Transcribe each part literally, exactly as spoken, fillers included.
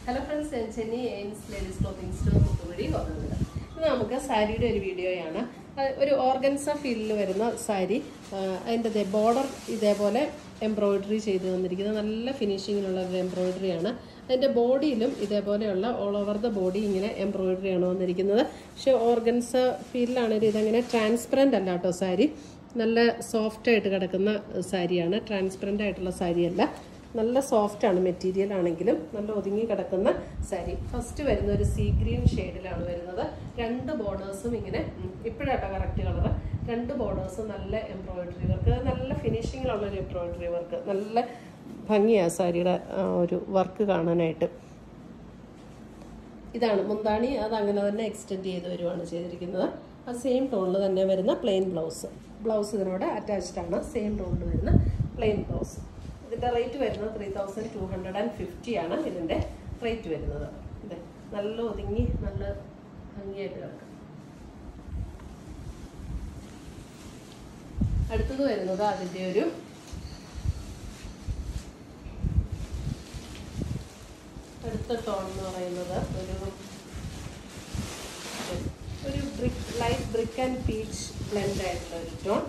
Hello friends, I'm Jenny Ains Ladies Clothing Store. നമുക്ക് സാരിയുടെ ഒരു വീഡിയോയാണ്. ഒരു ഓർഗൻസ ഫീലിൽ വരുന്ന സാരി. അതിൻ്റെ ബോർഡർ ഇതേപോലെ എംബ്രോയിഡറി ചെയ്ത് വന്നിരിക്കുന്നത് നല്ല ഫിനിഷിങ്ങിലുള്ള ഒരു എംബ്രോയിഡറിയാണ്. അതിൻ്റെ ബോഡിയിലും ഇതേപോലെയുള്ള ഓൾ ഓവർ ദ ബോഡി ഇങ്ങനെ എംബ്രോയിഡറിയാണ് വന്നിരിക്കുന്നത്. പക്ഷേ ഓർഗൻസ ഫീലിലാണെങ്കിൽ ഇതങ്ങനെ ട്രാൻസ്പെറൻ്റ് അല്ല കേട്ടോ സാരി. നല്ല സോഫ്റ്റായിട്ട് കിടക്കുന്ന സാരിയാണ്. ട്രാൻസ്പെറൻ്റ് ആയിട്ടുള്ള സാരിയല്ല. നല്ല സോഫ്റ്റാണ് മെറ്റീരിയൽ ആണെങ്കിലും നല്ല ഒതുങ്ങി കിടക്കുന്ന സാരി. ഫസ്റ്റ് വരുന്ന ഒരു സീ ഗ്രീൻ ഷെയ്ഡിലാണ് വരുന്നത്. രണ്ട് ബോർഡേഴ്സും ഇങ്ങനെ ഇപ്പോഴാട്ടോ കറക്റ്റ് കളറ്. രണ്ട് ബോർഡേഴ്സും നല്ല എംബ്രോയിഡറി വർക്ക്, നല്ല ഫിനിഷിങ്ങിലുള്ള ഒരു എംബ്രോയിഡറി വർക്ക്. നല്ല ഭംഗിയാണ് സാരിയുടെ ഒരു വർക്ക് കാണാനായിട്ട്. ഇതാണ് മുന്താണി. അത് അങ്ങനെ തന്നെ എക്സ്റ്റെൻഡ് ചെയ്ത് വരുവാണ് ചെയ്തിരിക്കുന്നത്. ആ സെയിം ടോണിൽ തന്നെ വരുന്ന പ്ലെയിൻ ബ്ലൗസ്. ബ്ലൗസ് ഇതിനോട് അറ്റാച്ച്ഡ് ആണ്. സെയിം ടോണിൽ വരുന്ന പ്ലെയിൻ ബ്ലൗസ്. ഇതിൻ്റെ റേറ്റ് വരുന്നത് three thousand two hundred and fifty ആണ് ഇതിൻ്റെ റേറ്റ് വരുന്നത്. അതെ, നല്ല ഒതുങ്ങി നല്ല ഭംഗിയായിട്ട് കിടക്കും. അടുത്തത് വരുന്നത് അതിൻ്റെ ഒരു അടുത്ത ടോൺ എന്ന് പറയുന്നത് ഒരു ഒരു brick light brick and peach blend ആയിട്ടുള്ള ഒരു ടോൺ.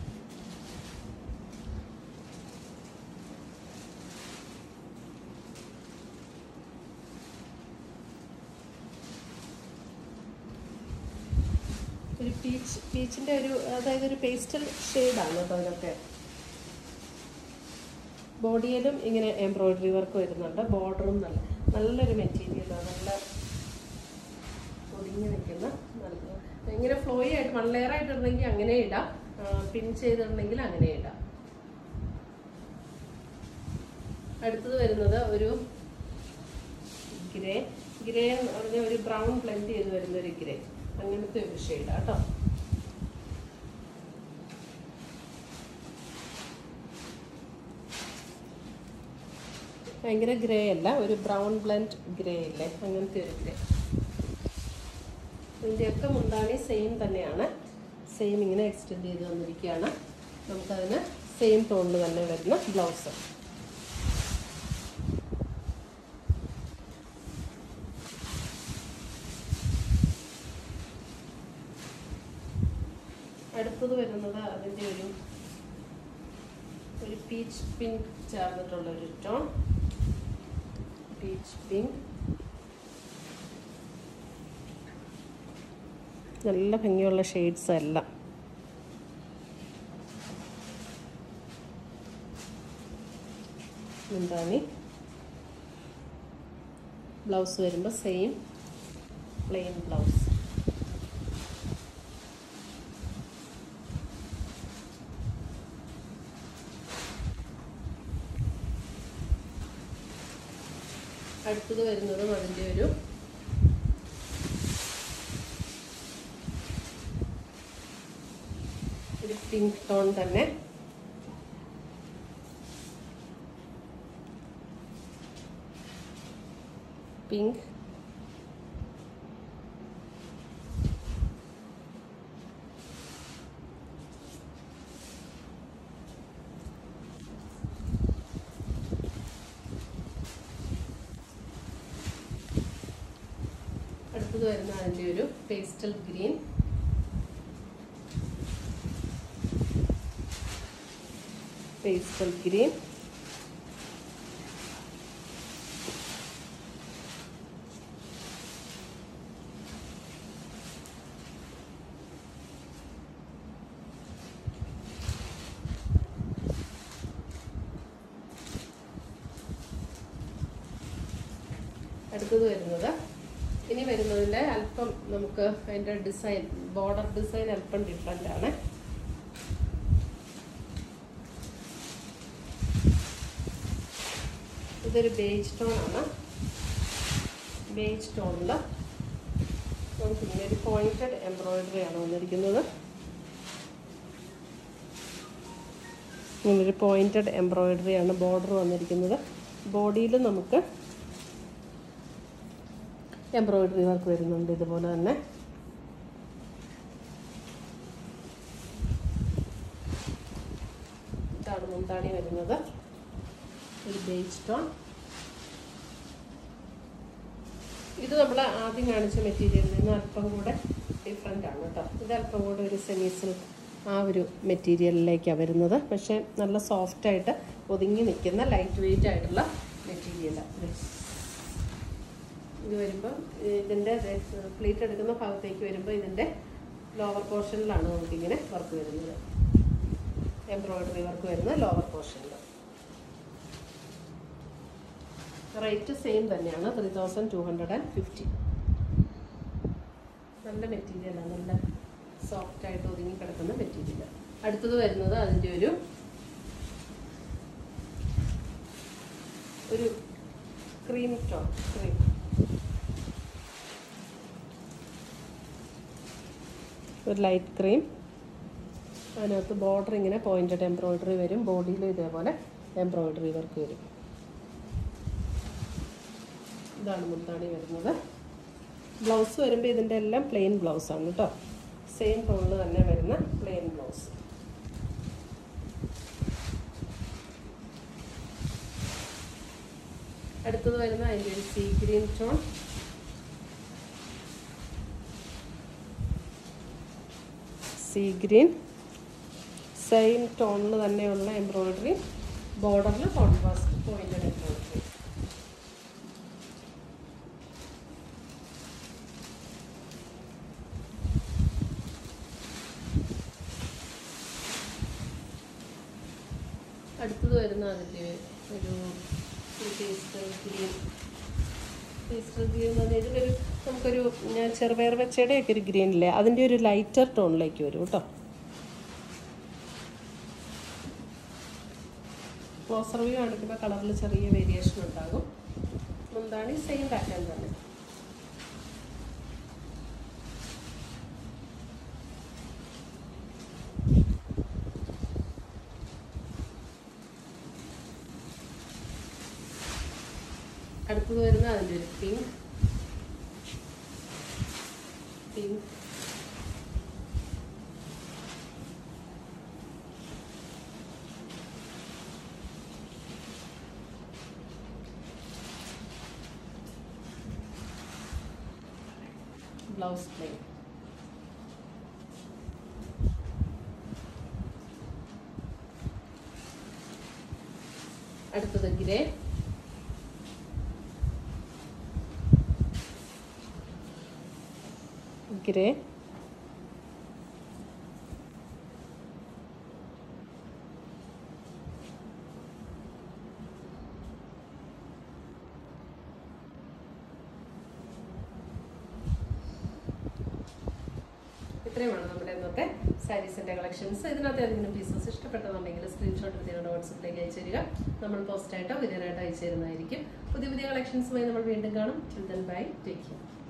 ഒരു പീച്ച് പീച്ചിൻ്റെ ഒരു അതായത് ഒരു പേസ്റ്റൽ ഷെയ്ഡാണ് കേട്ടോ ഇതൊക്കെ. ബോഡിയിലും ഇങ്ങനെ എംബ്രോയിഡറി വർക്ക് വരുന്നുണ്ട്. ബോർഡറും നല്ല നല്ലൊരു മെറ്റീരിയലാണ്. നല്ല ഒതുങ്ങി നിൽക്കുന്ന നല്ല ഇങ്ങനെ ഫ്ലോയി ആയിട്ട് വൺ ലെയർ ആയിട്ടിരുന്നെങ്കിൽ അങ്ങനെ ഇടാം, പിൻ ചെയ്തിട്ടുണ്ടെങ്കിൽ അങ്ങനെ ഇടാം. അടുത്തത് വരുന്നത് ഒരു ഗ്രേ ഗ്രേ എന്ന് പറഞ്ഞ ഒരു ബ്രൗൺ ബ്ലെൻഡ് ചെയ്ത് വരുന്ന ഒരു ഗ്രേ, അങ്ങനത്തെ ഒരു ഷെയ്ഡാണ് കേട്ടോ. ഭയങ്കര ഗ്രേ അല്ല, ഒരു ബ്രൗൺ ബ്ലെൻഡ് ഗ്രേ ഇല്ലേ, അങ്ങനത്തെ ഒരു ഗ്രേ. ഇതിൻ്റെയൊക്കെ മുന്താണി സെയിം തന്നെയാണ്. സെയിം ഇങ്ങനെ എക്സ്റ്റെൻഡ് ചെയ്ത് വന്നിരിക്കുകയാണ്. നമുക്കതിന് സെയിം ടോണിൽ തന്നെ വരുന്ന ബ്ലൗസ്. അടുത്തത് വരുന്നത് അതിൻ്റെ ഒരു ഒരു പീച്ച് പിങ്ക് ചേർന്നിട്ടുള്ള ഒരു ടോൺ. പീച്ച് പിങ്ക് നല്ല ഭംഗിയുള്ള ഷെയ്ഡ്സ് എല്ലാം. എന്താണ് ബ്ലൗസ് വരുമ്പോൾ സെയിം പ്ലെയിൻ ബ്ലൗസ്. അടുത്തത് വരുന്നതും അതിൻ്റെ ഒരു ഒരു പിങ്ക് ടോൺ തന്നെ. പിങ്ക് അടുത്തത് വരുന്ന അതിൻ്റെ ഒരു പേസ്റ്റൽ ഗ്രീൻ. പേസ്റ്റൽ ഗ്രീൻ അടുത്തത് വരുന്നത് ഇനി വരുന്നതിൻ്റെ അല്പം നമുക്ക് അതിൻ്റെ ഡിസൈൻ ബോർഡർ ഡിസൈൻ അല്പം ഡിഫറെൻ്റ് ആണ്. ഇതൊരു ബേജ് ടോണാണ്. ബേജ് ടോണിൽ നമുക്കിങ്ങനെ ഒരു പോയിൻറ്റഡ് എംബ്രോയിഡറിയാണ് വന്നിരിക്കുന്നത്. ഇങ്ങനൊരു പോയിൻറ്റഡ് എംബ്രോയിഡറിയാണ് ബോർഡർ വന്നിരിക്കുന്നത്. ബോഡിയിൽ നമുക്ക് എംബ്രോയിഡറി വർക്ക് വരുന്നുണ്ട് ഇതുപോലെ തന്നെ. ഇതാണ് മുന്താണി വരുന്നത്. ഒരു ബേജ് ടോൺ. ഇത് നമ്മൾ ആദ്യം കാണിച്ച മെറ്റീരിയലിൽ നിന്ന് അല്പം കൂടെ ഡിഫറെൻ്റ് ആണ് കേട്ടോ. ഇത് അല്പം കൂടെ ഒരു സെമി സിൽക്ക് ആ ഒരു മെറ്റീരിയലിലേക്കാണ് വരുന്നത്. പക്ഷേ നല്ല സോഫ്റ്റായിട്ട് ഒതുങ്ങി നിൽക്കുന്ന ലൈറ്റ് വെയിറ്റ് ആയിട്ടുള്ള മെറ്റീരിയലാണ്. ഇത് വരുമ്പം ഇതിൻ്റെ പ്ലീറ്റ് എടുക്കുന്ന ഭാഗത്തേക്ക് വരുമ്പോൾ ഇതിൻ്റെ ലോവർ പോർഷനിലാണ് നമുക്കിങ്ങനെ വർക്ക് വരുന്നത്. എംബ്രോയിഡറി വർക്ക് വരുന്ന ലോവർ പോർഷനിൽ. റേറ്റ് സെയിം തന്നെയാണ്, three thousand two hundred and fifty. നല്ല മെറ്റീരിയലാണ്, നല്ല സോഫ്റ്റായിട്ട് ഒതുങ്ങി കിടക്കുന്ന മെറ്റീരിയൽ. അടുത്തത് വരുന്നത് അതിൻ്റെ ഒരു ഒരു ക്രീം ടോൺ, ക്രീം ഒരു ലൈറ്റ് ക്രീം. അതിനകത്ത് ബോർഡർ ഇങ്ങനെ പോയിൻറ്റഡ് എംബ്രോയിഡറി വരും. ബോഡിയിലും ഇതേപോലെ എംബ്രോയിഡറി വർക്ക് വരും. ഇതാണ് മുന്താണി വരുന്നത്. ബ്ലൗസ് വരുമ്പോൾ ഇതിൻ്റെ എല്ലാം പ്ലെയിൻ ബ്ലൗസാണ് കേട്ടോ. സെയിം ടോണിൽ തന്നെ വരുന്ന പ്ലെയിൻ ബ്ലൗസ്. അടുത്തത് വരുന്ന അതിൻ്റെ ഒരു sea green tone. Sea green same ടോണിൽ തന്നെയുള്ള എംബ്രോയിഡറി, ബോർഡറിൽ കോൺട്രാസ്റ്റ് പോയിന്റഡ് എംബ്രോയിഡറി. അടുത്തത് വരുന്ന അതിൻ്റെ ഒരു പേസ്റ്റൽ ഗ്രീൻ. പേസ്റ്റൽ ഗ്രീൻ എന്ന് പറഞ്ഞാൽ ഇതിലൊരു നമുക്കൊരു ഞാൻ ചെറുപയർ വെച്ചയുടെ ഒക്കെ ഒരു ഗ്രീനില്ലേ, അതിൻ്റെ ഒരു ലൈറ്റർ ടോണിലേക്ക് വരും കേട്ടോ. ക്ലോസർ വ്യൂ കാണിക്കുമ്പോൾ കളറിൽ ചെറിയ വേരിയേഷൻ ഉണ്ടാകും. മുന്താണി സെയിം പാറ്റേൺ തന്നെ. അടുത്തത് വരുന്ന അതിൻ്റെ ഒരു പിങ്ക് പിങ്ക് ബ്ലൗസ് പ്ലെയിൻ. അടുത്തത് ഗ്രേ. ഗ്രേ ഇത്രയുമാണ് നമ്മുടെ ഇന്നത്തെ സാരീസിൻ്റെ കളക്ഷൻസ്. ഇതിനകത്ത് ഏതെങ്കിലും പീസസ് ഇഷ്ടപ്പെട്ടതുണ്ടെങ്കിൽ സ്ക്രീൻഷോട്ട് എടുത്ത് ഞങ്ങളുടെ വാട്സപ്പിലേക്ക് അയച്ചു തരിക. നമ്മൾ പോസ്റ്റായിട്ടോ കൊറിയറായിട്ടോ അയച്ചു തരുന്നതായിരിക്കും. പുതിയ പുതിയ കളക്ഷൻസുമായി നമ്മൾ വീണ്ടും കാണും. Till then bye, take care.